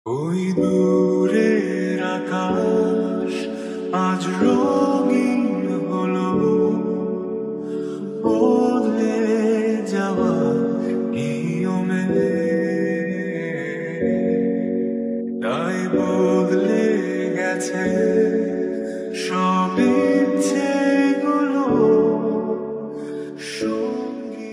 ওই দূরের আকাশ আজ রঙিন হলো, বদলে যাওয়া নিয়মে তাই বদলে গেছে সব ইচ্ছেগুলো সঙ্গী।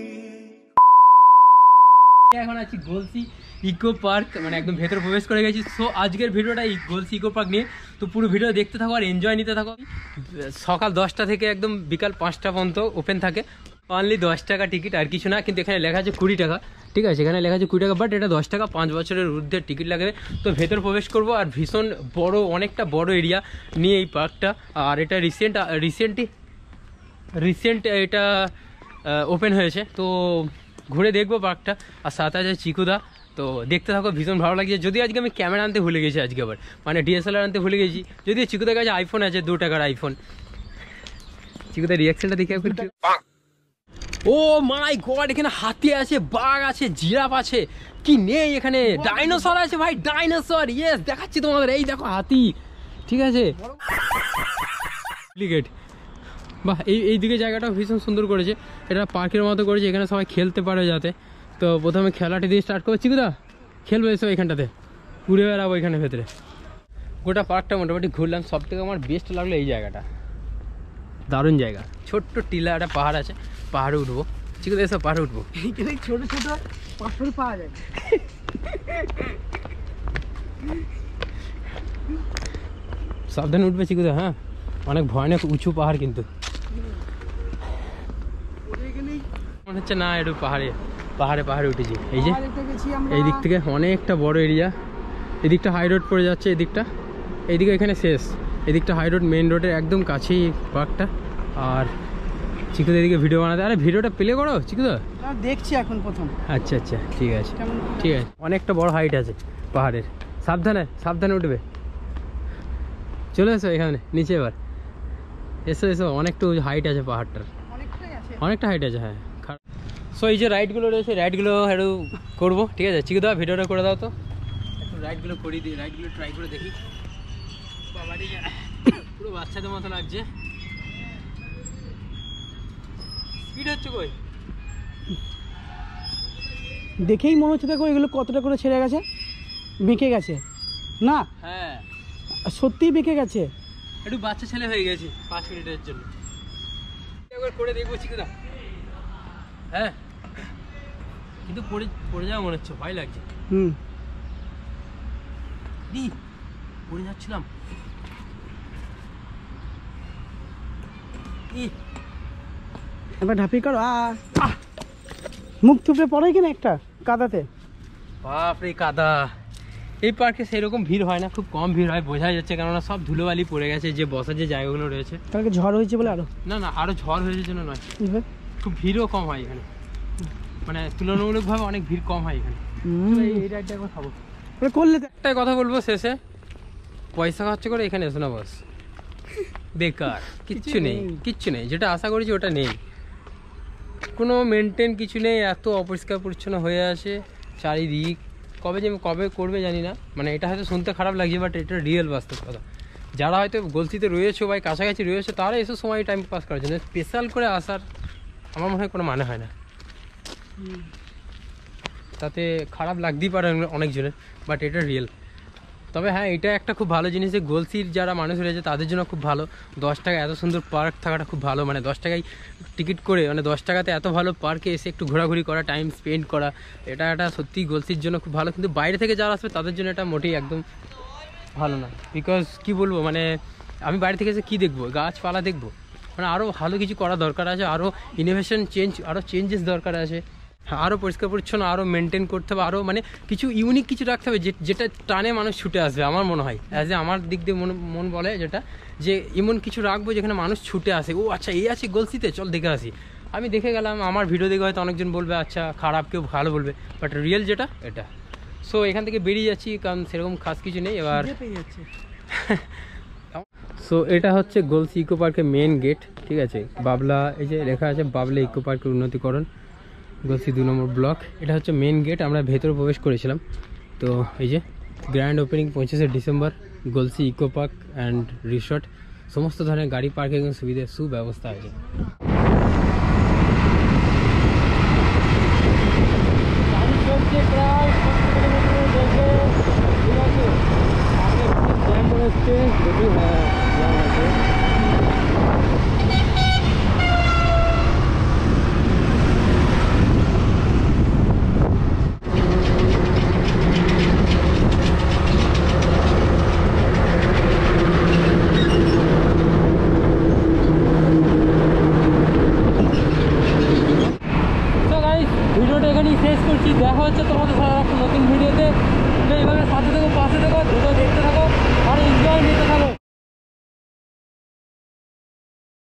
এখন আছি গলসি ইকো পার্ক, মানে একদম ভেতরে প্রবেশ করে গেছি। সো আজকের ভিডিওটা গলসি ইকো পার্ক নিয়ে, তো পুরো ভিডিও দেখতে থাকো আর এনজয় নিতে থাকো। সকাল 10টা থেকে একদম বিকাল 5টা পর্যন্ত ওপেন থাকে। অনলি 10 টাকা টিকিট, আর কিছু না। কিন্তু এখানে লেখা আছে 20 টাকা, ঠিক আছে, এখানে লেখা আছে 20 টাকা, বাট এটা 10 টাকা, 5 বছরের ঊর্ধ্বের টিকিট লাগবে। তো ভেতর প্রবেশ করব, আর ভীষণ বড়, অনেকটা বড় এরিয়া নিয়ে এই পার্কটা। আর এটা রিসেন্ট এটা ওপেন হয়েছে, তো ঘুরে দেখবো পার্কটা। আর সাথে আছে চিকুদা, তো দেখতে থাকো, ভীষণ ভালো লাগছে। যদি আজকে আমি ক্যামেরা আনতে ভুলে গেছি, আজকে আবার মানে ডিএসএলআর আনতে ভুলে গেছি। যদিও চিকুদার কাছে আইফোন আছে, 2 টাকার আইফোন। চিকুদার রিয়াকশনটা দেখে ও মাই গড, এখানে হাতি আছে, বাঘ আছে, জিরাফ আছে, কি নেই এখানে, ডাইনোসর আছে ভাই, ডাইনোসর। ইয়েস, দেখাচ্ছি তোমাদের, এই দেখো হাতি, ঠিক আছে। গেট, বাহ, এই দিকে জায়গাটা ভীষণ সুন্দর করেছে, এটা পার্কের মতো করেছে, এখানে সবাই খেলতে পারে যাতে। তো প্রথমে খেলাটি দিয়ে স্টার্ট করছি, চিকুদা খেলবো এসো এখানটাতে, ঘুরে বেড়াবো এখানে ভেতরে। গোটা পার্কটা মোটামুটি ঘুরলাম, সব থেকে আমার বেস্ট লাগলো এই জায়গাটা, দারুণ জায়গা। ছোট্ট টিলা, একটা পাহাড় আছে, পাহাড়ে উঠবো। চিকুদা এসব পাহাড়ে উঠবো, ছোট ছোট পাথর পাওয়া যায়। সাবধানে উঠবে চিকুদা, হ্যাঁ, অনেক ভয়ানক উঁচু পাহাড় কিন্তু। মনে হচ্ছে না একটু পাহাড়ে উঠেছি। এই যে এই দিক থেকে অনেকটা বড় এরিয়া, এদিকটা হাই রোড পড়ে যাচ্ছে, এইদিকে এখানে শেষ, এদিকটা হাই রোড, মেন রোডের একদম কাছেই পার্কটা। আর চিকুদা এদিকে ভিডিও বানাতে, আরে ভিডিওটা প্লে করো চিকুদা, দেখছি এখন প্রথম। আচ্ছা আচ্ছা, ঠিক আছে ঠিক আছে। অনেকটা বড় হাইট আছে পাহাড়ের, সাবধানে উঠবে। চলে এসো এখানে নিচে, এবার এসো, অনেকটা হাইট আছে পাহাড়টার, অনেকটা হাইট আছে, হ্যাঁ। সো এই যে রাইডগুলো রয়েছে, রাইডগুলো একটু করবো, ঠিক আছে। চিকুদা ভিডিওটা করে দাও তো, একটু রাইডগুলো করি দিই, রাইডগুলো ট্রাই করে দেখি। বাবারি পুরো বাচ্চাদের মতো লাগছে, স্পিড হচ্ছে কই, দেখেই মনে হচ্ছে দেখো এগুলো কতটা করে ছেড়ে গেছে, বেঁকে গেছে না? হ্যাঁ সত্যিই বেঁকে গেছে। একটু বাচ্চা ছেলে হয়ে গেছি 5 মিনিটের জন্য। একবার করে দেখবো চিকুদা, হ্যাঁ, কিন্তু পড়ে যাওয়া মনে হচ্ছে, ভয় লাগছে। পড়ে যাচ্ছিলাম, এবার ঢাপি করো, মুখ থুপড়ে পড়ে কিনা একটা কাদাতে। বাপরে কাদা। এই পার্কে সেরকম ভিড় হয় না, খুব কম ভিড় হয়, বোঝা যাচ্ছে, কেননা সব ধুলোবালি পড়ে গেছে, যে বসার যে জায়গাগুলো রয়েছে। কালকে ঝড় হয়েছে বলে আরো না আরো ঝড় হয়েছে জন্য নয়, খুব ভিড়ও কম হয় এখানে, মানে তুলনামূলকভাবে অনেক ভিড় কম হয় এখানে। এই রাইডটা একবার খাবো করলে। একটাই কথা বলবো শেষে, পয়সা খরচা করে এখানে এসো না, বাস বেকার, কিচ্ছু নেই, যেটা আশা করেছি ওটা নেই, কোনো মেনটেন কিছু নেই, এত অপরিষ্কার পরিচ্ছন্ন হয়ে আছে চারিদিক। কবে করবে জানি না, মানে এটা হয়তো শুনতে খারাপ লাগছে, বাট এটা রিয়েল বাস্তব কথা। যারা হয়তো গলসিতে রয়েছে বা কাছাকাছি রয়েছে, তারা এসে সময় টাইম পাস করার জন্য, স্পেশাল করে আসার আমার মনে হয় কোনো মানে হয় না। তাতে খারাপ লাগতেই পারে অনেকজনের, বাট এটা রিয়েল। তবে হ্যাঁ, এটা একটা খুব ভালো জিনিস যে গলসির যারা মানুষ রয়েছে তাদের জন্য খুব ভালো। 10 টাকা এত সুন্দর পার্ক থাকাটা খুব ভালো, মানে 10 টাকায় টিকিট করে, মানে 10 টাকাতে এত ভালো পার্কে এসে একটু ঘোরাঘুরি করা, টাইম স্পেন্ড করা, এটা সত্যিই গলসির জন্য খুব ভালো। কিন্তু বাইরে থেকে যারা আসবে তাদের জন্য এটা মোটেই একদম ভালো না। বিকজ কি বলবো, মানে আমি বাইরে থেকে এসে কী দেখবো, গাছপালা দেখবো, মানে আরও ভালো কিছু করা দরকার আছে, আরও ইনোভেশন আরও চেঞ্জেস দরকার আছে, আরও পরিষ্কার পরিচ্ছন্ন আরও মেনটেন করতে হবে, আরও মানে কিছু ইউনিক কিছু রাখতে হবে, যেটা টানে মানুষ ছুটে আসবে। আমার মনে হয় অ্যাজ এ আমার দিক দিয়ে মন বলে যেটা, যে এমন কিছু রাখবো যেখানে মানুষ ছুটে আসে, ও আচ্ছা এই আছে গলসিতে, চল দেখে আসি। আমি দেখে গেলাম, আমার ভিডিও দেখে হয়তো অনেকজন বলবে আচ্ছা খারাপ, কেউ ভালো বলবে, বাট রিয়েল যেটা এটা। সো এখান থেকে বেরিয়ে যাচ্ছি, কারণ সেরকম খাস কিছু নেই এবার। সো এটা হচ্ছে গলসি ইকো পার্কের মেন গেট, ঠিক আছে। বাবলা, এই যে লেখা আছে বাবলা ইকো পার্কের উন্নতিকরণ, গলসি 2 নম্বর ব্লক। এটা হচ্ছে মেন গেট, আমরা ভেতরে প্রবেশ করেছিলাম। তো এই যে গ্র্যান্ড ওপেনিং 25শে December. Galsi eco park and resort, সমস্ত ধরনের গাড়ি পার্কিং সুবিধা সুব্যবস্থা আছে। গাড়ি চলছে প্রায় 70 কিলোমিটার বেগে, ঠিক আছে। সামনে জ্যাম মনে হচ্ছে, যদি হ্যাঁ জ্যাম আছে। ভিডিওটা এখানেই শেষ করছি, দেখা হচ্ছে তোমাদের সাথে একটা নতুন ভিডিওতে। এইভাবে সাথে থাকো, পাশে থাকো, ভিডিও দেখতে থাকো আর এনজয় নিতে থাকো।